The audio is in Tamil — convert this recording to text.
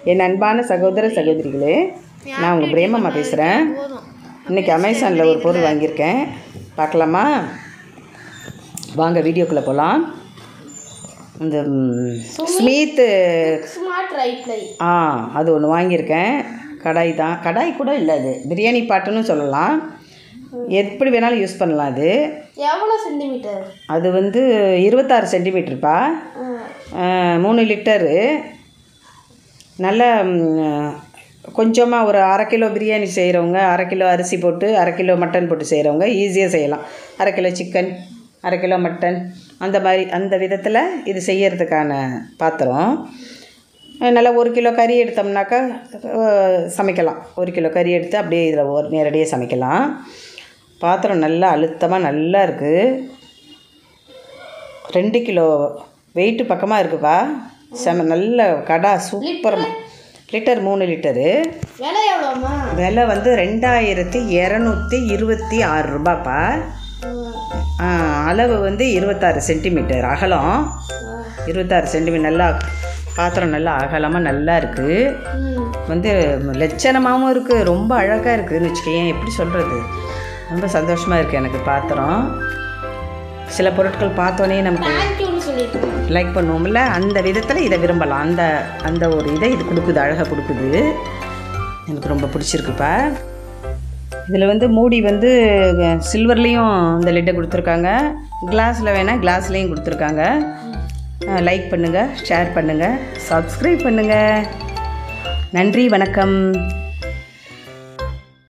என் அன்பான சகோதர சகோதரிகளே, நான் உங்கள் பிரேமம்மா பேசுகிறேன். இன்றைக்கி அமேசானில் ஒரு பொருள் வாங்கியிருக்கேன். பார்க்கலாமா? வாங்க வீடியோக்குள்ளே போகலாம். இந்த ஸ்மீத்து அது ஒன்று வாங்கியிருக்கேன். கடாய் தான், கடாய் கூட இல்லை, அது பிரியாணி பாட்டுன்னு சொல்லலாம். எப்படி வேணாலும் யூஸ் பண்ணலாம். அது எவ்வளோ சென்டிமீட்டர்? அது 26 சென்டிமீட்டருப்பா. 3 லிட்டரு. நல்ல கொஞ்சமாக ஒரு அரை கிலோ பிரியாணி செய்கிறவங்க, அரை கிலோ அரிசி போட்டு அரை கிலோ மட்டன் போட்டு செய்கிறவங்க ஈஸியாக செய்யலாம். அரை கிலோ சிக்கன், அரை கிலோ மட்டன், அந்த மாதிரி அந்த விதத்தில் இது செய்யறதுக்கான பாத்திரம். நல்லா 1 கிலோ கறி எடுத்தோம்னாக்கா சமைக்கலாம். 1 கிலோ கறி எடுத்து அப்படியே இதில் நேரடியாக சமைக்கலாம். பாத்திரம் நல்லா அழுத்தமாக நல்லா இருக்குது. 2 கிலோ வெயிட்டு பக்கமாக இருக்குப்பா. நல்ல கடா சூப்பரமாக. Litre 3 litre. விலை எவ்வளோம்மா? விலை 2226 ரூபாப்பா. அளவு 26 சென்டிமீட்டர் அகலம். 26 சென்டிமீட்டர். நல்லா பாத்திரம் நல்லா அகலமாக நல்லா இருக்குது. லட்சணமாகவும் இருக்குது. ரொம்ப அழகாக இருக்குதுன்னு வச்சுக்கேன். எப்படி சொல்கிறது, ரொம்ப சந்தோஷமாக இருக்குது எனக்கு பாத்திரம். சில பொருட்கள் பார்த்தோன்னே நமக்கு லைக் பண்ணுவோம்ல, அந்த விதத்தில் இதை விரும்பலாம். அந்த ஒரு இதை இது கொடுக்குது, அழகாக கொடுக்குது. எனக்கு ரொம்ப பிடிச்சிருக்குப்பா. இதில் மூடி சில்வர்லேயும் இந்த லிட்டை கொடுத்துருக்காங்க. கிளாஸில் வேணால் கிளாஸ்லேயும் கொடுத்துருக்காங்க. லைக் பண்ணுங்கள், ஷேர் பண்ணுங்கள், சப்ஸ்கிரைப் பண்ணுங்கள். நன்றி, வணக்கம்.